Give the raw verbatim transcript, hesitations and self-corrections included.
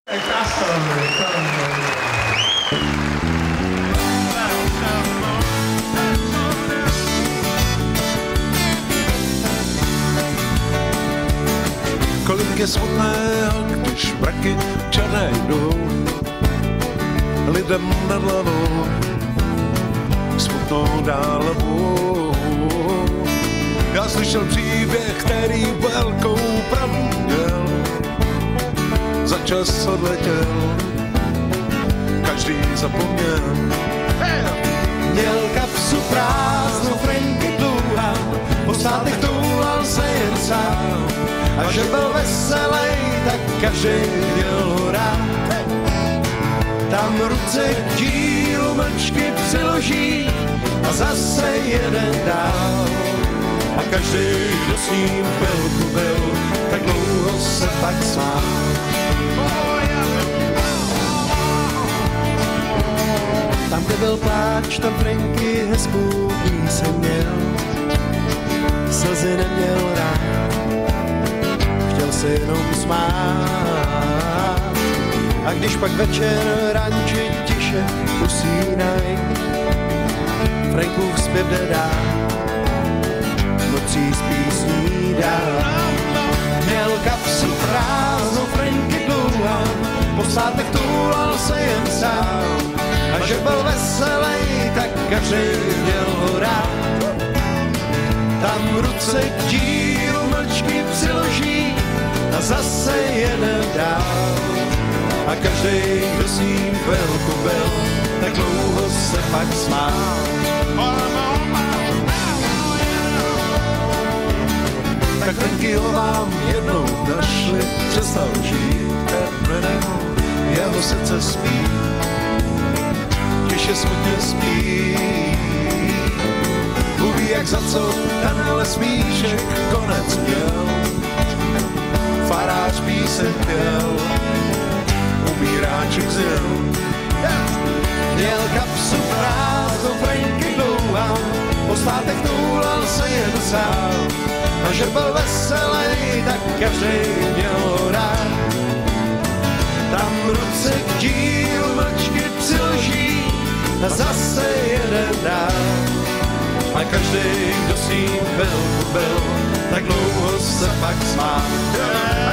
Kolik je smutného, když mraky černé jdou lidem nad hlavou, smutnou nálavou. Já slyšel příběh, který velkou pravdu měl, za čas odletěl, každý zapomněl. Měl kapsu prázdnou, Franky dlouhá, po státech toulal se jen sám. A že byl veselej, tak každý měl ho rád. Tam ruce k dílu mlčky přiloží a zase jeden dál. A každý, kdo s ním chvilku byl, tak dlouho se pak smál. Tam, kde byl pláč, tam Franky hezkou píseň měl. Slzy neměl rád, chtěl se jenom smát. A když pak večer ranči tiše usínaj, Frankův zpěv jde dál, nocí z písní dál. Měl kapsu prázdnou, Franky dlouhá, po státech toulal se jen sám. A že byl veselej, tak každý měl ho rád. Tam ruce k dílu mlčky přiloží a zase jeden dál. A každý, kdo s ním chvilku byl, tak dlouho se pak smál. Tak Franky ho vám jednou našli, přestal žít, jeho srdce spí, těžce smutně spí. Uví, jak za co tenhle smíšek konec měl. Farář píseň pěl, umíráček zjel. Měl kapsu prázdnou, Franky dlouhá, po státech toulal se jen sám. A že byl veselej, tak každý měl ho rád. Tam ruce k dílu mlčky přiloží a zase jeden dál. A každý, kdo s ním chvilku byl, tak dlouho se pak smál.